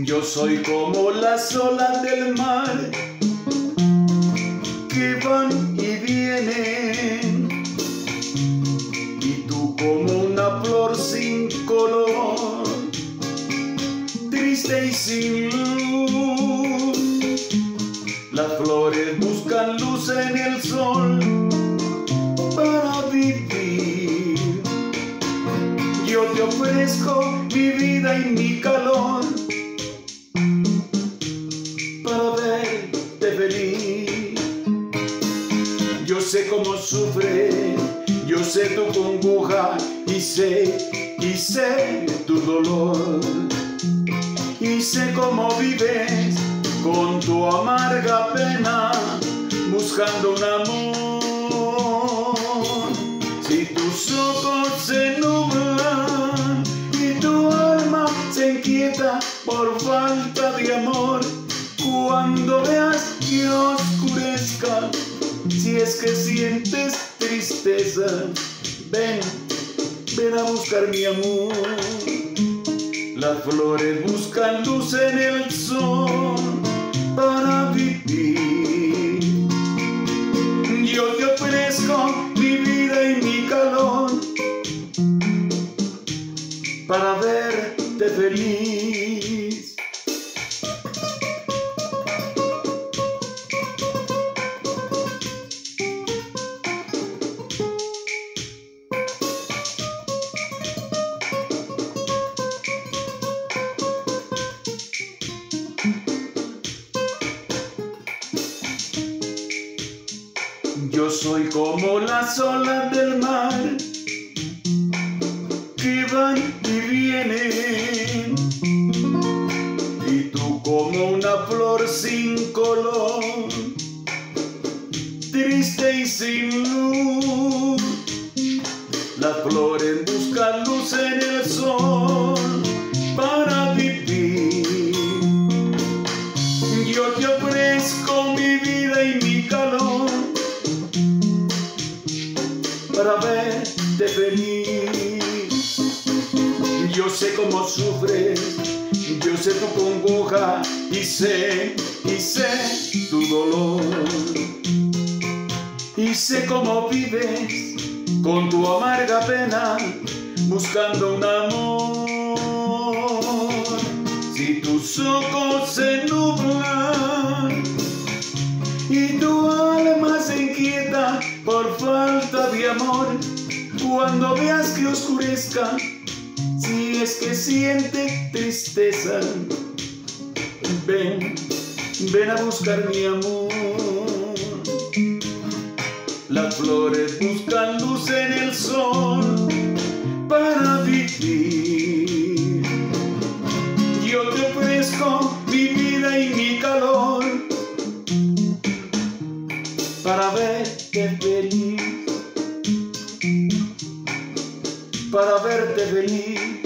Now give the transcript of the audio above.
Yo soy como las olas del mar que van y vienen, y tú como una flor sin color, triste y sin luz. Las flores buscan luz en el sol para vivir. Yo te ofrezco mi vida y mi calor para verte feliz. Yo sé cómo sufres, yo sé tu congoja y sé tu dolor. Y sé cómo vives con tu amarga pena buscando un amor. Si tus ojos se nublan y tu alma se inquieta por falta de amor, cuando veas que oscurezca, si es que sientes tristeza, ven a buscar mi amor. Las flores buscan luz en el sol para vivir. Yo te ofrezco mi vida y mi calor para verte feliz. Yo soy como las olas del mar que van y vienen, y tú como una flor sin color, triste y sin luz. Las flores buscan luz en el sol para vivir. Yo te ofrezco mi vida y mi calor para verte feliz. Yo sé cómo sufres, yo sé tu congoja y sé tu dolor. Y sé cómo vives con tu amarga pena buscando un amor. Si tus ojos se nublan y tu alma se inquieta por falta de amor, cuando veas que oscurezca, si es que siente tristeza, ven a buscar mi amor. Las flores buscan luz en el sol para vivir. Yo te ofrezco mi vida y mi calor para verte feliz, para verte feliz.